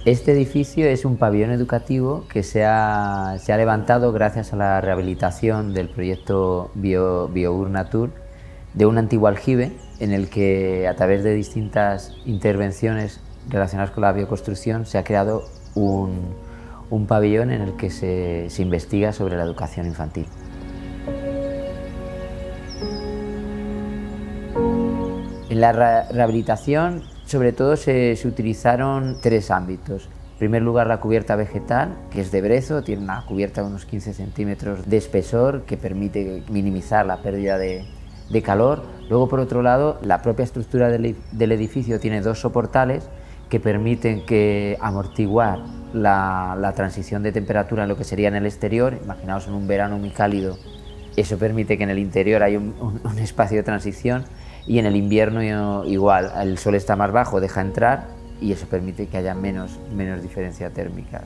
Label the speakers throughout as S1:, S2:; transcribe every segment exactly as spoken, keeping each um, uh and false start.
S1: Este edificio es un pabellón educativo que se ha, se ha levantado gracias a la rehabilitación del proyecto Bio, BioUrNatur de un antiguo aljibe en el que, a través de distintas intervenciones relacionadas con la bioconstrucción, se ha creado un, un pabellón en el que se, se investiga sobre la educación infantil. En la rehabilitación, sobre todo, se, se utilizaron tres ámbitos. En primer lugar, la cubierta vegetal, que es de brezo, tiene una cubierta de unos quince centímetros de espesor que permite minimizar la pérdida de, de calor. Luego, por otro lado, la propia estructura del, del edificio tiene dos soportales que permiten que amortiguar la, la transición de temperatura en lo que sería en el exterior. Imaginaos en un verano muy cálido, eso permite que en el interior haya un, un, un espacio de transición, y en el invierno igual, el sol está más bajo, deja entrar y eso permite que haya menos, menos diferencia térmica.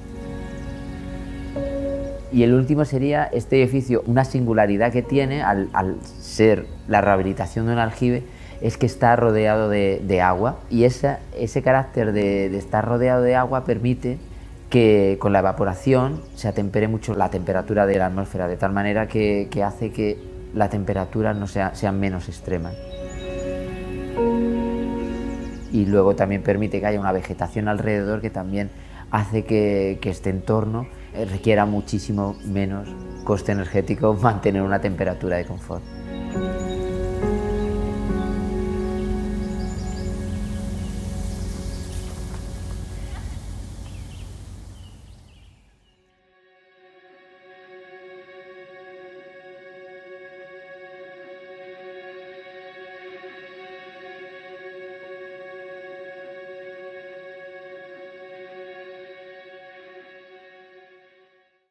S1: Y el último sería este edificio, una singularidad que tiene al, al ser la rehabilitación de un aljibe, es que está rodeado de, de agua, y esa, ese carácter de, de estar rodeado de agua permite que con la evaporación se atempere mucho la temperatura de la atmósfera, de tal manera que, que hace que la temperatura no sea, sean menos extremas. Y luego también permite que haya una vegetación alrededor que también hace que, que este entorno requiera muchísimo menos coste energético mantener una temperatura de confort.